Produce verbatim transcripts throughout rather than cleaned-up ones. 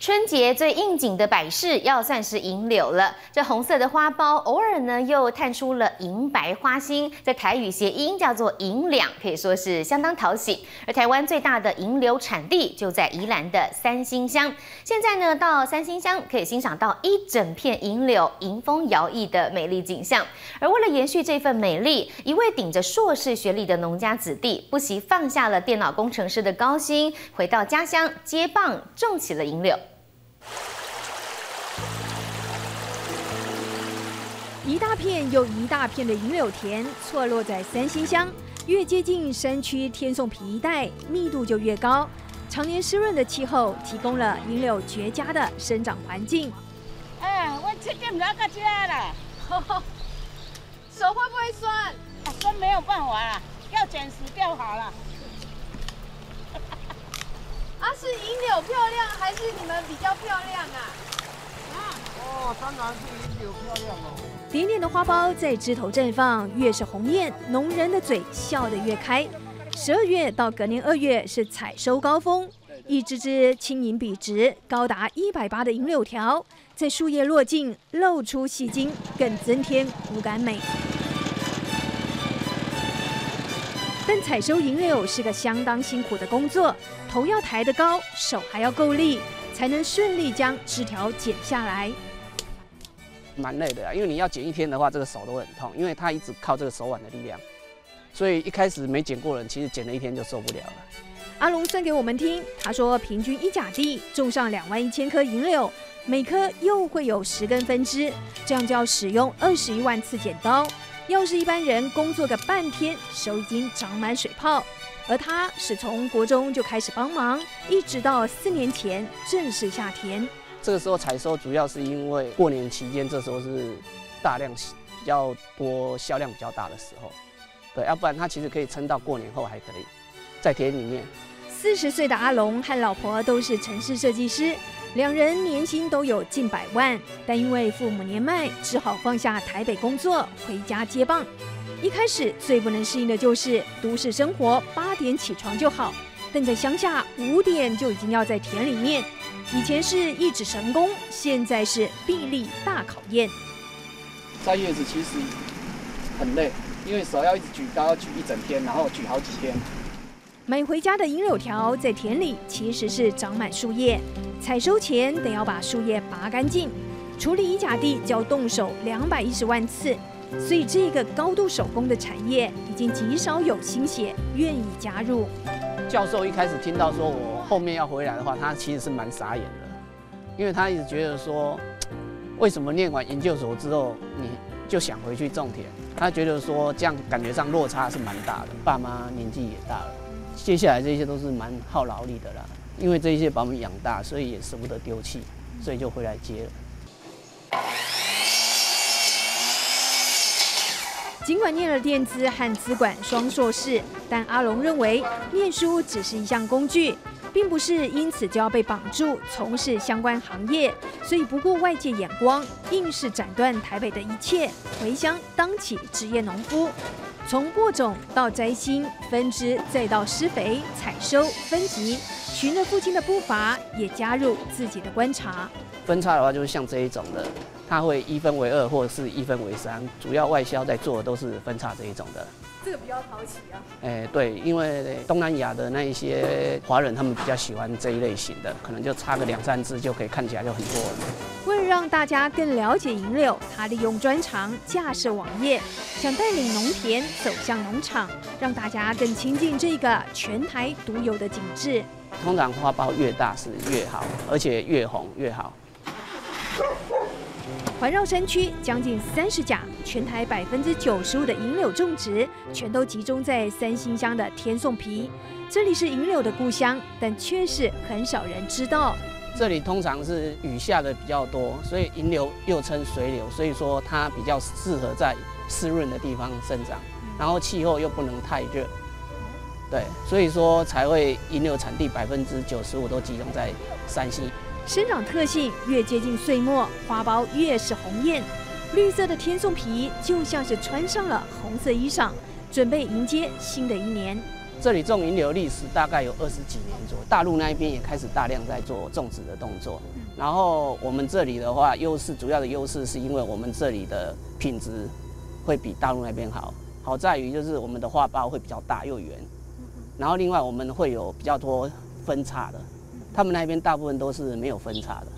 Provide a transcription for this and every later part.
春节最应景的摆饰要算是银柳了。这红色的花苞偶尔呢又探出了银白花心，在台语谐音叫做银两，可以说是相当讨喜。而台湾最大的银柳产地就在宜兰的三星乡。现在呢，到三星乡可以欣赏到一整片银柳迎风摇曳的美丽景象。而为了延续这份美丽，一位顶着硕士学历的农家子弟不惜放下了电脑工程师的高薪，回到家乡接棒种起了银柳。 一大片又一大片的银柳田错落在三星乡，越接近山区天颂皮一带，密度就越高。常年湿润的气候提供了银柳绝佳的生长环境。 哎，我七点就要到家了， 手会不会酸？ 啊，酸没有办法啦，要剪死掉好了。 啊，是银柳漂亮，还是你们比较漂亮啊？ 啊， 哦，当然是银柳漂亮哦。 点点的花苞在枝头绽放，越是红艳，农人的嘴笑得越开。十二月到隔年二月是采收高峰，一只只轻盈笔直、高达一百八的银柳条，在树叶落尽，露出细茎，更增添骨感美。但采收银柳是个相当辛苦的工作，头要抬得高，手还要够力，才能顺利将枝条剪下来。 蛮累的啦，因为你要剪一天的话，这个手都会很痛，因为它一直靠这个手腕的力量，所以一开始没剪过的人，其实剪了一天就受不了了。 阿龙算给我们听，他说平均一甲地种上两万一千棵银柳，每棵又会有十根分支，这样就要使用二十一万次剪刀。要是一般人工作个半天，手已经长满水泡。而他是从国中就开始帮忙，一直到四年前正式下田。 这个时候采收主要是因为过年期间，这时候是大量比较多、销量比较大的时候，对，要不然它其实可以撑到过年后还可以在田里面。 四十岁的阿龙和老婆都是城市设计师，两人年薪都有近百万，但因为父母年迈，只好放下台北工作，回家接棒。一开始最不能适应的就是都市生活，八点起床就好，但在乡下五点就已经要在田里面。 以前是一指神功，现在是臂力大考验。 摘叶子其实很累，因为手要一直举高，举一整天，然后举好几天。 买回家的银柳条在田里其实是长满树叶，采收前得要把树叶拔干净。处理一甲地就要动手两百一十万次，所以这个高度手工的产业已经极少有新血愿意加入。 教授一开始听到说我后面要回来的话，他其实是蛮傻眼的，因为他一直觉得说，为什么念完研究所之后你就想回去种田？他觉得说这样感觉上落差是蛮大的，爸妈年纪也大了，接下来这些都是蛮耗劳力的啦，因为这一些把我们养大，所以也舍不得丢弃，所以就回来接了。 尽管念了电资和资管双硕士，但阿龙认为念书只是一项工具，并不是因此就要被绑住从事相关行业，所以不顾外界眼光，硬是斩断台北的一切，回乡当起职业农夫。从播种到摘心、分枝，再到施肥、采收、分级，循着父亲的步伐，也加入自己的观察。 分叉的话，就是像这一种的。 它会一分为二，或者是一分为三，主要外销在做的都是分叉这一种的。 这个比较讨喜啊。 哎，对，因为东南亚的那一些华人，他们比较喜欢这一类型的，可能就插个两三支就可以看起来就很多了。 为了让大家更了解银柳，他利用专长架设网页，想带领农田走向农场，让大家更亲近这个全台独有的景致。 通常花苞越大是越好，而且越红越好。 环绕山区将近三十甲，全台百分之九十五的银柳种植全都集中在三星乡的天颂皮。这里是银柳的故乡，但却是很少人知道。 这里通常是雨下的比较多，所以银柳又称水柳，所以说它比较适合在湿润的地方生长，然后气候又不能太热。对，所以说才会银柳产地百分之九十五都集中在山西。 生长特性越接近岁末，花苞越是红艳。绿色的天颂皮就像是穿上了红色衣裳，准备迎接新的一年。 这里种银柳历史大概有二十几年左右，大陆那一边也开始大量在做种植的动作。然后我们这里的话，优势主要的优势是因为我们这里的品质会比大陆那边好，好在于就是我们的花苞会比较大又圆，然后另外我们会有比较多分叉的，他们那边大部分都是没有分叉的。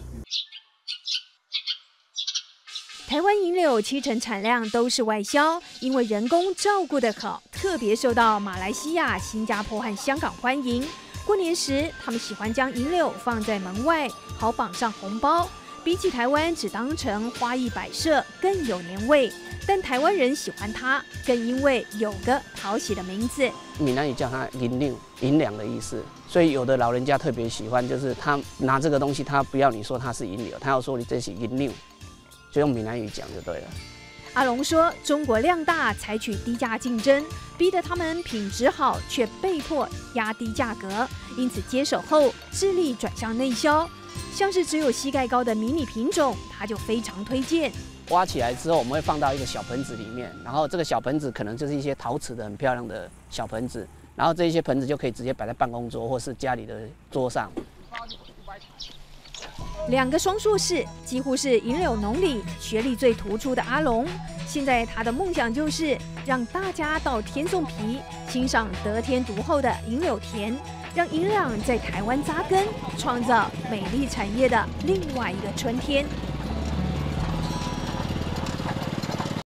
台湾银柳七成产量都是外销，因为人工照顾得好，特别受到马来西亚、新加坡和香港欢迎。过年时，他们喜欢将银柳放在门外，好绑上红包。比起台湾只当成花艺摆设，更有年味。但台湾人喜欢它，更因为有个讨喜的名字。 闽南语叫它银柳，银两的意思。所以有的老人家特别喜欢，就是他拿这个东西，他不要你说它是银柳，他要说你这是银柳。就用闽南语讲就对了。 阿龙说，中国量大，采取低价竞争，逼得他们品质好，却被迫压低价格，因此接手后致力转向内销。像是只有膝盖高的迷你品种，他就非常推荐。 挖起来之后，我们会放到一个小盆子里面，然后这个小盆子可能就是一些陶瓷的很漂亮的小盆子，然后这些盆子就可以直接摆在办公桌或是家里的桌上。 两个双硕士，几乎是银柳农里学历最突出的阿龙。现在他的梦想就是让大家到天颂皮欣赏得天独厚的银柳田，让银两在台湾扎根，创造美丽产业的另外一个春天。